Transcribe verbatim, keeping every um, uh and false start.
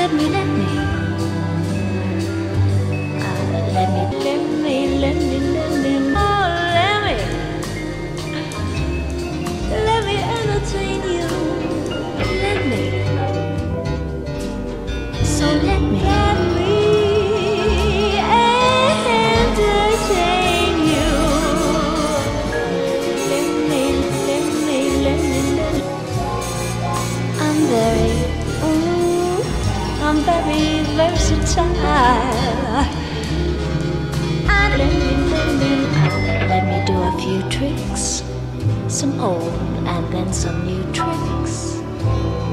let me, let me, uh, let me, let me, let me, let me, oh, let me, let me entertain you. Let me, so let me, let me entertain you. Let me, let me, let me, let me. I'm very, ooh, I'm very versatile. And let me, let me, let me do a few tricks, some old and then some new tricks.